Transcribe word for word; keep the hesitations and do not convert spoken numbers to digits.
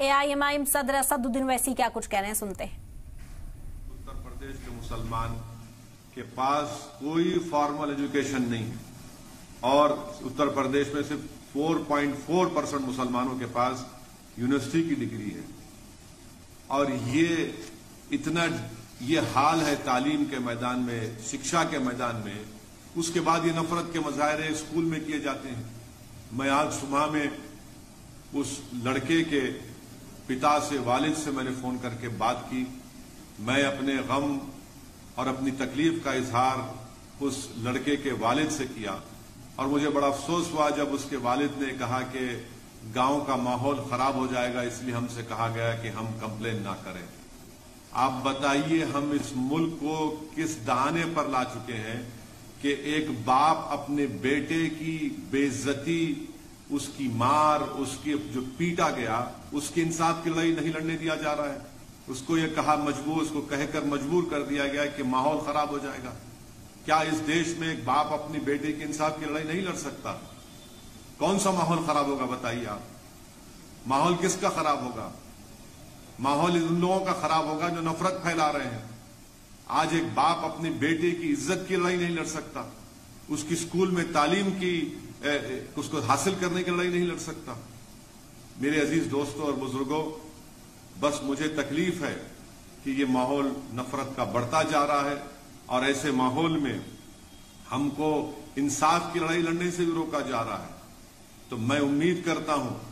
A I am I am صدر اسدالدین اویسی کیا کچھ کہہ رہے ہیں، سنتے ہیں۔ اتر پردیش کے مسلمان کے پاس کوئی فارمل ایجوکیشن نہیں ہے اور اتر پردیش میں صرف چار پوائنٹ چار پرسنٹ مسلمانوں کے پاس یونیورسٹی کی ڈگری ہے، اور یہ اتنا یہ حال ہے تعلیم کے میدان میں، شکشا کے میدان میں، اس کے بعد یہ نفرت کے مظاہرے اسکول میں کیے جاتے ہیں۔ میں آج صبح میں اس لڑکے کے پتا سے، والد سے میں نے فون کر کے بات کی، میں اپنے غم اور اپنی تکلیف کا اظہار اس لڑکے کے والد سے کیا، اور مجھے بڑا افسوس ہوا جب اس کے والد نے کہا کہ گاؤں کا ماحول خراب ہو جائے گا، اس لیے ہم سے کہا گیا کہ ہم کمپلین نہ کریں۔ آپ بتائیے ہم اس ملک کو کس دہانے پر لا چکے ہیں کہ ایک باپ اپنے بیٹے کی بے عزتی، اس کی مار، اس کی جو پیٹا گیا، اس کی انصاف کی لڑائی نہیں لڑنے دیا جا رہا ہے۔ اس کو یہ کہا مجبور اس کو کہہ کر مجبور کر دیا گیا کہ ماحول خراب ہو جائے گا۔ کیا اس دیش میں ایک باپ اپنی بیٹے کی انصاف کی لڑائی نہیں لڑ سکتا؟ کون سا ماحول خراب ہوگا بتائیے آپ؟ ماحول کس کا خراب ہوگا؟ ماحول ان لوگوں کا خراب ہوگا جو نفرت پھیلا رہے ہیں۔ آج ایک باپ اپنی بیٹے کی عزت کی لڑائی نہیں لڑ سکتا، اس کی اسکول میں تعلیم کی اس کو حاصل کرنے کی لڑائی نہیں لڑ سکتا۔ میرے عزیز دوستوں اور بزرگوں، بس مجھے تکلیف ہے کہ یہ ماحول نفرت کا بڑھتا جا رہا ہے، اور ایسے ماحول میں ہم کو انصاف کی لڑائی لڑنے سے بھی روکا جا رہا ہے۔ تو میں امید کرتا ہوں